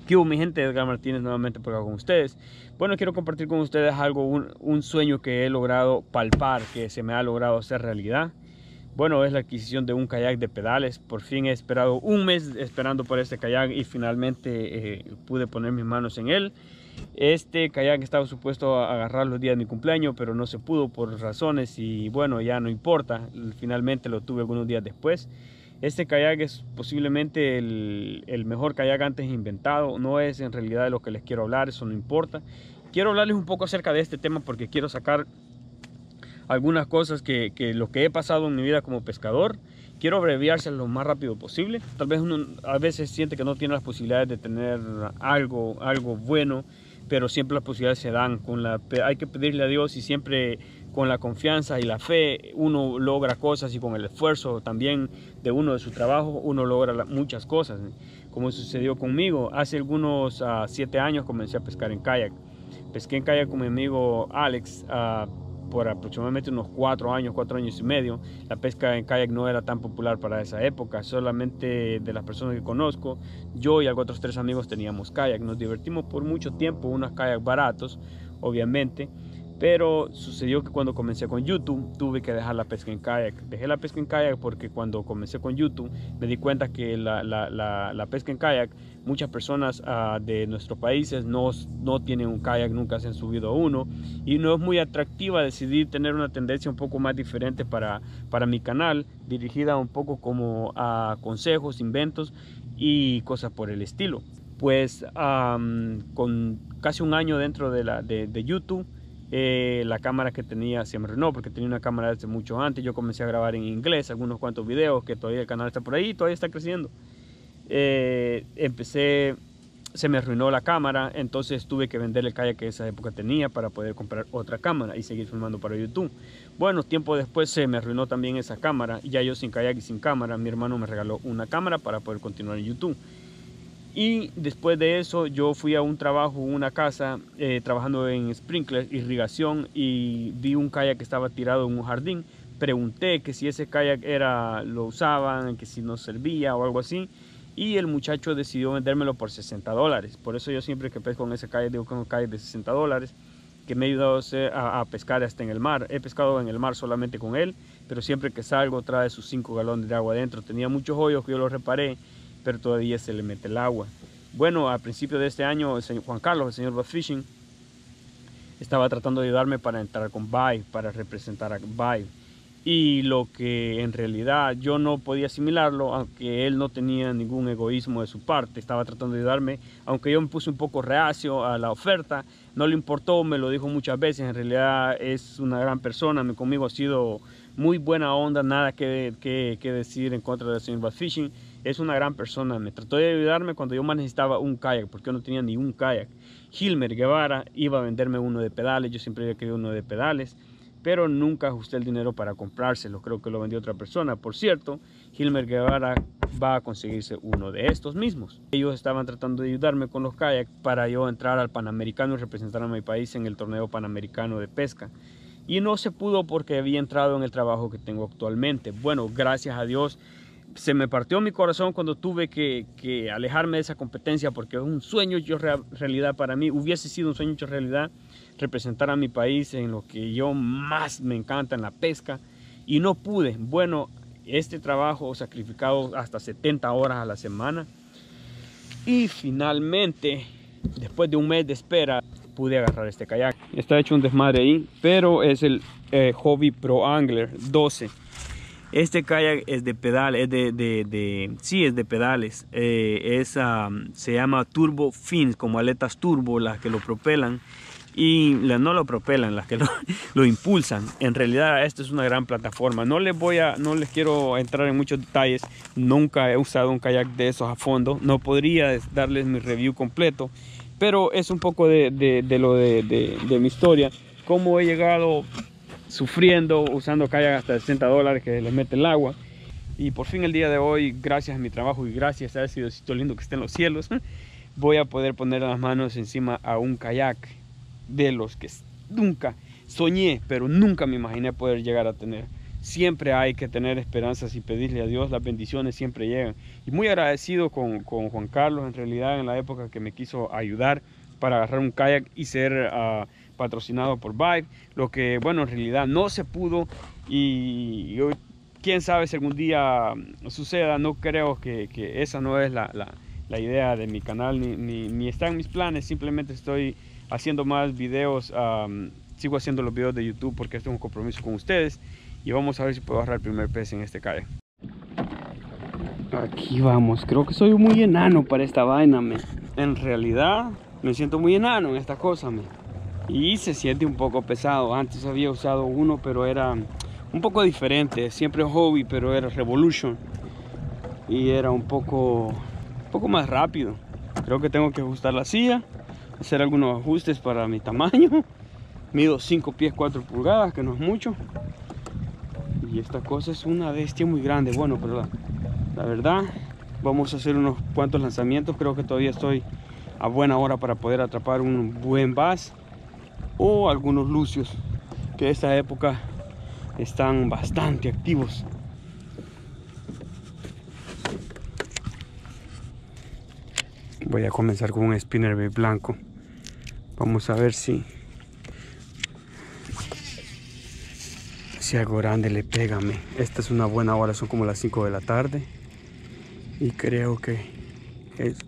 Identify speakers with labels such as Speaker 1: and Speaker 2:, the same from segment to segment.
Speaker 1: ¿Qué hubo, mi gente? Edgar Martínez nuevamente por acá con ustedes. Bueno, quiero compartir con ustedes algo, un sueño que he logrado palpar, que se me ha logrado hacer realidad. Bueno, es la adquisición de un kayak de pedales. Por fin he esperado un mes esperando por este kayak y finalmente pude poner mis manos en él. Este kayak estaba supuesto a agarrar los días de mi cumpleaños, pero no se pudo por razones y bueno, ya no importa. Finalmente lo tuve algunos días después. Este kayak es posiblemente el mejor kayak antes inventado. No es en realidad de lo que les quiero hablar, eso no importa. Quiero hablarles un poco acerca de este tema porque quiero sacar algunas cosas que lo que he pasado en mi vida como pescador. Quiero abreviarse lo más rápido posible. Tal vez uno a veces siente que no tiene las posibilidades de tener algo bueno, pero siempre las posibilidades se dan. Hay que pedirle a Dios y siempre con la confianza y la fe uno logra cosas, y con el esfuerzo también de uno de su trabajo uno logra muchas cosas, como sucedió conmigo. Hace algunos 7 años comencé a pescar en kayak. Pesqué en kayak con mi amigo Alex por aproximadamente unos 4 años y medio. La pesca en kayak no era tan popular para esa época. Solamente de las personas que conozco, yo y otros 3 amigos teníamos kayak. Nos divertimos por mucho tiempo, unos kayak baratos, obviamente. Pero sucedió que cuando comencé con YouTube tuve que dejar la pesca en kayak. Dejé la pesca en kayak porque cuando comencé con YouTube me di cuenta que la pesca en kayak, muchas personas de nuestros países no tienen un kayak, nunca se han subido a uno, y no es muy atractiva. Decidí tener una tendencia un poco más diferente para mi canal, dirigida un poco como a consejos, inventos y cosas por el estilo. Pues con casi un año dentro de YouTube, la cámara que tenía se me arruinó, porque tenía una cámara desde mucho antes. Yo comencé a grabar en inglés algunos cuantos videos, que todavía el canal está por ahí, todavía está creciendo. Se me arruinó la cámara, entonces tuve que vender el kayak que esa época tenía para poder comprar otra cámara y seguir filmando para YouTube. Bueno, tiempo después se me arruinó también esa cámara, y ya yo sin kayak y sin cámara. Mi hermano me regaló una cámara para poder continuar en YouTube. Y después de eso yo fui a un trabajo, una casa, trabajando en sprinkler, irrigación, y vi un kayak que estaba tirado en un jardín. Pregunté que si ese kayak lo usaban, que si nos servía o algo así, y el muchacho decidió vendérmelo por $60. Por eso yo siempre que pesco con ese kayak digo que es un kayak de $60, que me ha ayudado a pescar hasta en el mar. He pescado en el mar solamente con él, pero siempre que salgo trae sus 5 galones de agua adentro. Tenía muchos hoyos que yo los reparé, pero todavía se le mete el agua. Bueno, a principio de este año, el señor Juan Carlos, el señor Bass Fishing, estaba tratando de ayudarme para entrar con Vibe, para representar a Vibe. Y lo que en realidad yo no podía asimilarlo, aunque él no tenía ningún egoísmo de su parte. Estaba tratando de ayudarme, aunque yo me puse un poco reacio a la oferta. No le importó, me lo dijo muchas veces. En realidad es una gran persona, conmigo ha sido muy buena onda, nada que decir en contra del señor Bass Fishing. Es una gran persona, me trató de ayudarme cuando yo más necesitaba un kayak, porque yo no tenía ni un kayak. Hilmer Guevara iba a venderme uno de pedales, yo siempre había querido uno de pedales, pero nunca ajusté el dinero para comprárselo. Creo que lo vendió otra persona. Por cierto, Hilmer Guevara va a conseguirse uno de estos mismos. Ellos estaban tratando de ayudarme con los kayaks para yo entrar al Panamericano y representar a mi país en el torneo panamericano de pesca. Y no se pudo porque había entrado en el trabajo que tengo actualmente. Bueno, gracias a Dios, se me partió mi corazón cuando tuve que alejarme de esa competencia, porque es un sueño hecho realidad para mí. Hubiese sido un sueño hecho realidad representar a mi país en lo que yo más me encanta, en la pesca, y no pude. Bueno, este trabajo sacrificado hasta 70 horas a la semana, y finalmente, después de un mes de espera, pude agarrar este kayak. Está hecho un desmadre ahí, pero es el Hobby Pro Angler 12. Este kayak es de pedales, sí, es de pedales. Se llama Turbo Fins, como aletas turbo, las que lo propelan. Y no lo propelan, las que lo impulsan. En realidad esta es una gran plataforma. No les quiero entrar en muchos detalles. Nunca he usado un kayak de esos a fondo. No podría darles mi review completo, pero es un poco de mi historia. Cómo he llegado sufriendo, usando kayak hasta $60 que les mete el agua. Y por fin el día de hoy, gracias a mi trabajo y gracias a ese Diosito lindo que está en los cielos, voy a poder poner las manos encima a un kayak de los que nunca soñé, pero nunca me imaginé poder llegar a tener. siempre hay que tener esperanzas y pedirle a Dios, las bendiciones siempre llegan. Y muy agradecido con Juan Carlos, en realidad, en la época que me quiso ayudar para agarrar un kayak y ser patrocinado por Vibe, lo que, bueno, en realidad no se pudo, y quién sabe si algún día suceda. No creo que esa no es la idea de mi canal, ni está en mis planes. Simplemente estoy haciendo más videos, sigo haciendo los videos de YouTube porque este es un compromiso con ustedes, y vamos a ver si puedo agarrar el primer pez en este kayak. Aquí vamos. Creo que soy muy enano para esta vaina, me. En realidad me siento muy enano en esta cosa, me. Y se siente un poco pesado. Antes había usado uno, pero era un poco diferente. Siempre hobby, pero era Revolution, y era un poco más rápido. Creo que tengo que ajustar la silla, hacer algunos ajustes para mi tamaño. Mido 5 pies 4 pulgadas, que no es mucho. Y esta cosa es una bestia muy grande. Bueno, pero la verdad, vamos a hacer unos cuantos lanzamientos. Creo que todavía estoy a buena hora para poder atrapar un buen bass o algunos lucios, que esta época están bastante activos. Voy a comenzar con un spinnerbait blanco. Vamos a ver si algo grande le pega. Esta es una buena hora, son como las 5 de la tarde. Y creo que es...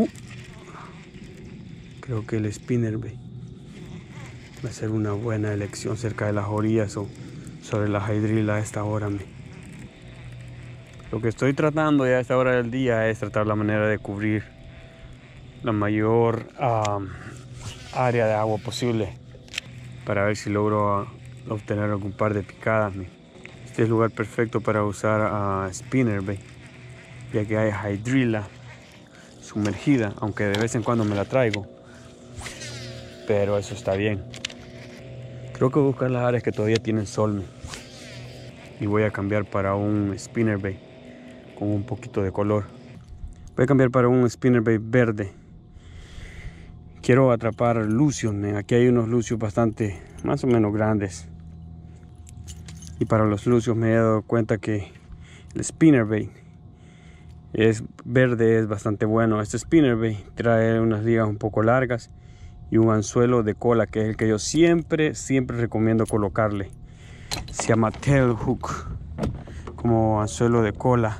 Speaker 1: creo que el spinnerbait va a ser una buena elección cerca de las orillas o sobre la hydrilla a esta hora. Lo que estoy tratando ya a esta hora del día es tratar la manera de cubrir la mayor área de agua posible, para ver si logro obtener algún par de picadas. Este es el lugar perfecto para usar spinnerbait, ya que hay hydrilla sumergida, aunque de vez en cuando me la traigo, pero eso está bien. Creo que voy a buscar las áreas que todavía tienen sol, y voy a cambiar para un spinnerbait con un poquito de color. Voy a cambiar para un spinnerbait verde. Quiero atrapar lucios. Aquí hay unos lucios bastante, más o menos grandes, y para los lucios me he dado cuenta que el spinnerbait es verde, es bastante bueno. Este spinnerbait trae unas ligas un poco largas y un anzuelo de cola, que es el que yo siempre recomiendo colocarle. Se llama tail hook, como anzuelo de cola.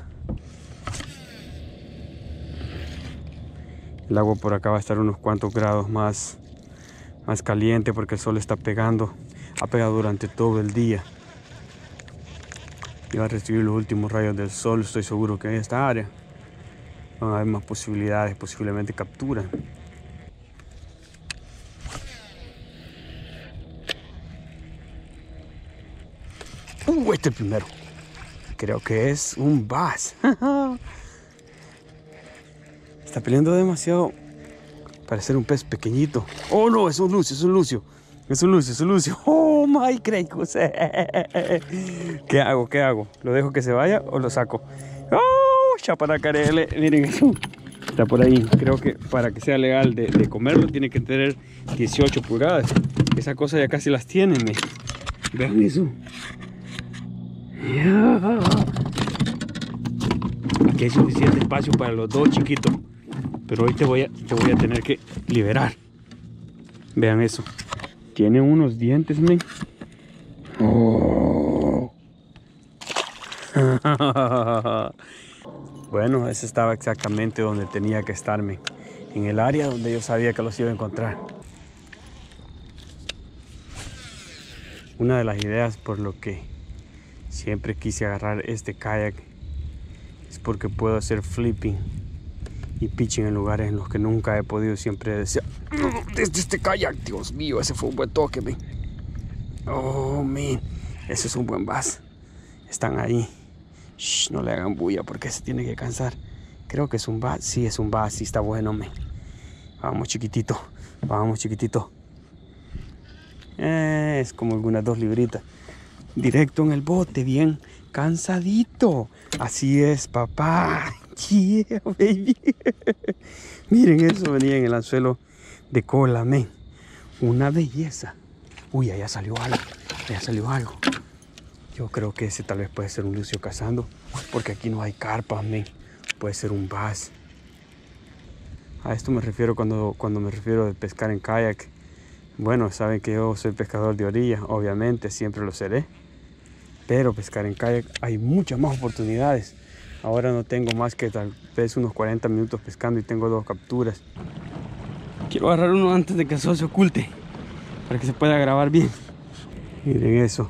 Speaker 1: El agua por acá va a estar unos cuantos grados más caliente, porque el sol está pegando. Ha pegado durante todo el día y va a recibir los últimos rayos del sol. Estoy seguro que en esta área van a haber más posibilidades, posiblemente captura. Este primero creo que es un bass. Está peleando demasiado para ser un pez pequeñito. Oh no, es un lucio, es un lucio. Es un lucio, es un lucio. Oh my cracos. ¿Qué hago? ¿Qué hago? ¿Lo dejo que se vaya o lo saco? Oh, chaparacarele. Miren eso. Está por ahí. Creo que para que sea legal de comerlo tiene que tener 18 pulgadas. Esa cosa ya casi las tienen. Vean eso. Aquí hay suficiente espacio para los dos chiquitos, pero hoy te voy a tener que liberar. Vean eso. Tiene unos dientes, men. Oh. Bueno, ese estaba exactamente donde tenía que estarme, en el área donde yo sabía que los iba a encontrar. Una de las ideas por lo que siempre quise agarrar este kayak es porque puedo hacer flipping y pitching en lugares en los que nunca he podido. Siempre decía, desde este kayak, Dios mío, ese fue un buen toque, man. Oh, man, ese es un buen bass. Están ahí. Shh, no le hagan bulla porque se tiene que cansar. Creo que es un bass. Sí, es un bass, sí está bueno, man. Vamos, chiquitito. Vamos, chiquitito. Es como algunas 2 libritas. Directo en el bote, bien cansadito. Así es, papá. Yeah, baby. Miren eso, venía en el anzuelo de cola, men. Una belleza. Uy, allá salió algo. Allá salió algo.
Speaker 2: Yo creo que ese tal vez puede ser un lucio cazando, porque aquí no hay carpas, men. Puede ser un bass. A esto me refiero cuando me refiero de pescar en kayak. Bueno, saben que yo soy pescador de orilla, obviamente, siempre lo seré. Pero pescar en kayak hay muchas más oportunidades. Ahora no tengo más que tal vez unos 40 minutos pescando y tengo 2 capturas. Quiero agarrar uno antes de que el sol se oculte, para que se pueda grabar bien. Miren eso.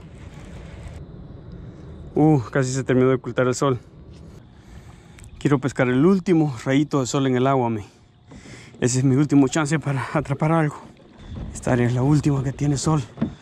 Speaker 2: Casi se terminó de ocultar el sol. Quiero pescar el último rayito de sol en el agua, men. Ese es mi último chance para atrapar algo. Esta área es la última que tiene sol.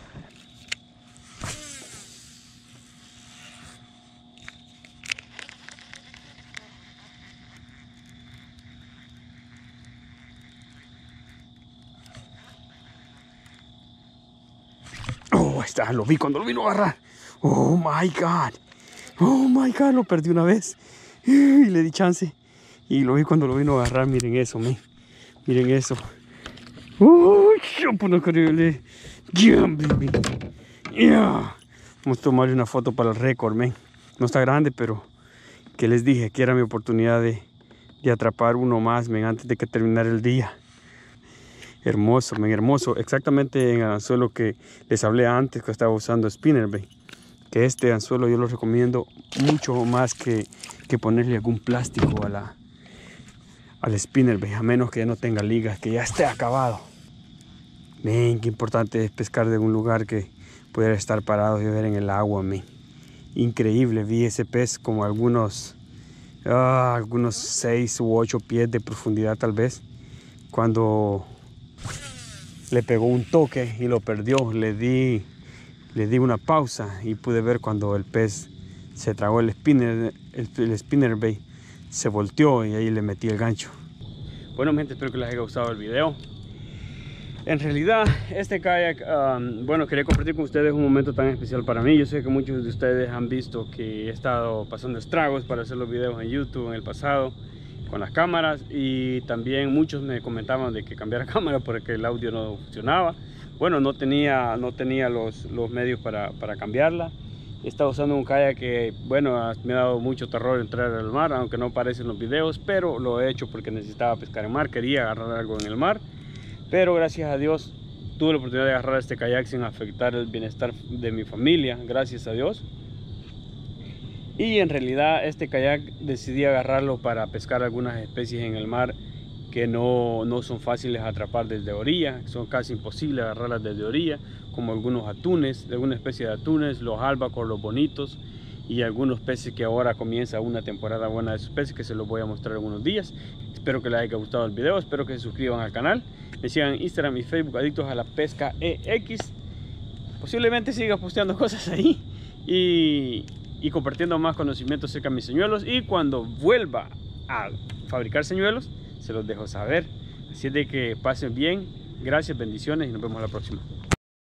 Speaker 2: Ahí está, lo vi cuando lo vino a agarrar. Oh my God, lo perdí una vez y le di chance. Y lo vi cuando lo vino a agarrar. Miren eso, men. Miren eso. Increíble. Vamos a tomarle una foto para el récord, men. No está grande, pero que les dije que era mi oportunidad de atrapar uno más, men, antes de que terminara el día. Hermoso, men, hermoso. Exactamente en el anzuelo que les hablé antes, que estaba usando spinnerbait. Que este anzuelo yo lo recomiendo mucho más que ponerle algún plástico al spinnerbait, a menos que ya no tenga ligas, que ya esté acabado. Men, qué importante es pescar de un lugar que pudiera estar parado y ver en el agua, men. Increíble, vi ese pez como algunos 6 u 8 pies de profundidad tal vez. Cuando le pegó un toque y lo perdió, le di una pausa y pude ver cuando el pez se tragó el spinnerbait, se volteó y ahí le metí el gancho. Bueno, gente, espero que les haya gustado el video. En realidad, este kayak, bueno, quería compartir con ustedes un momento tan especial para mí. Yo sé que muchos de ustedes han visto que he estado pasando estragos para hacer los videos en YouTube en el pasado con las cámaras, y también muchos me comentaban de que cambiara cámara porque el audio no funcionaba. Bueno, no tenía los medios para cambiarla. He estado usando un kayak que, bueno, me ha dado mucho terror entrar al mar, aunque no aparece en los videos, pero lo he hecho porque necesitaba pescar en mar, quería agarrar algo en el mar. Pero gracias a Dios tuve la oportunidad de agarrar este kayak sin afectar el bienestar de mi familia, gracias a Dios. Y en realidad este kayak decidí agarrarlo para pescar algunas especies en el mar que no son fáciles de atrapar desde orilla, son casi imposibles agarrarlas desde orilla, como algunos atunes, alguna especie de atunes, los albacores, los bonitos, y algunos peces que ahora comienza una temporada buena de esos peces que se los voy a mostrar en unos días. Espero que les haya gustado el video, espero que se suscriban al canal, me sigan en Instagram y Facebook, Adictos a la Pesca EX. Posiblemente siga posteando cosas ahí y compartiendo más conocimientos acerca de mis señuelos, y cuando vuelva a fabricar señuelos se los dejo saber. Así es de que pasen bien, gracias, bendiciones y nos vemos la próxima.